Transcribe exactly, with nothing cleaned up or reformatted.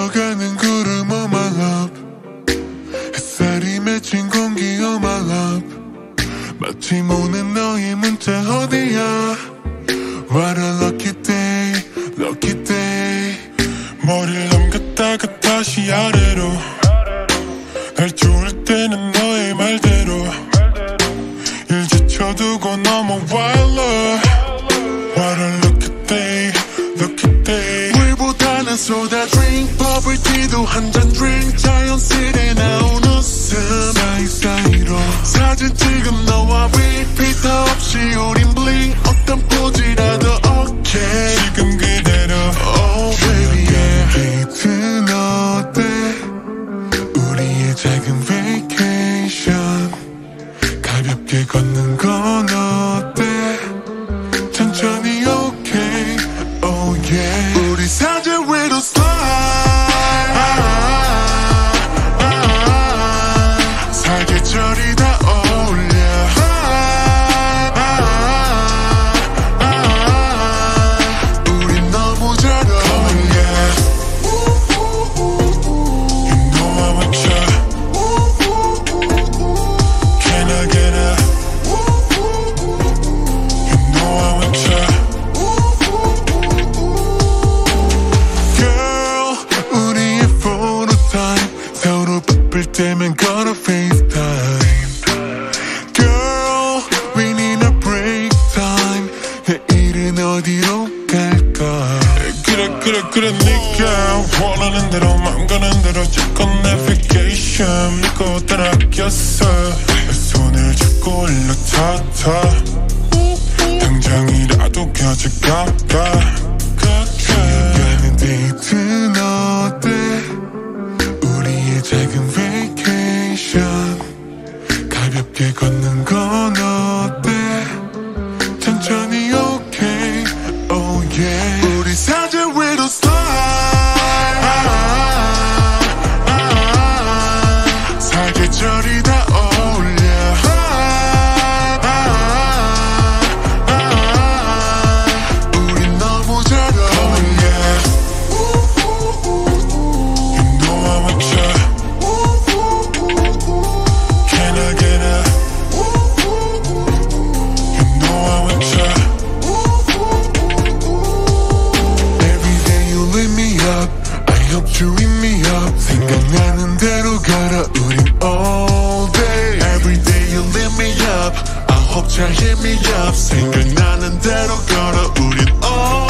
흘러가는 구름 on my lap, 햇살이 맺힌 공기 on my lap. 마침 오는 너의 문자 어디야? What a lucky day, lucky day. 머리를 넘겼다가 다시 아래로, 날 좋을 때는 너의 말대로 일 지쳐두고 넘어 wild love. What a lucky day, lucky day. 물보다는 소다 drink, 버블티도 한잔 drink. 자연스레 나온 웃음 사이사이로 사진 찍은 너와 repeat 없이 우린 blink. 어떤 포즈라도 okay 지금 그대로. Oh baby yeah. 데이트는 어때? 우리의 작은 vacation. 가볍게 걷는 건 어때? 천천히 okay. Oh yeah. 우리 사진 위로 slide. 사계절이 다 어울려. 우린 너무 잘 어울려. You know I want you. Can I get a? You know I want you. Girl, 우리의 photo time. 서로 바쁠 때면 걸어 FaceTime. Girl, we need a break time. 내일은 어디로 갈까? 그래 그래 그래 네가 원하는 대로 맘 가는 대로 조건 navigation 믿고 따라갔어. 손을 잡고 올라타타 당장이라도 가져갈까? 가는 데이트는 어때? 우리의 작은 vacation. 가볍게 걷는 건 어때? 천천히 okay. Oh yeah. 우리 사진 위로 slide. 사계절이 다 어울려. 우린 너무 잘 어울려. You know I want you. Can I get a? You know I want you. Every day you lift me up, I hope you eat me up. 생각나는 대로 걸어 우린 all day. Every day you lift me up, I hope 잘 hit me up. 생각나는 대로 걸어 우린 all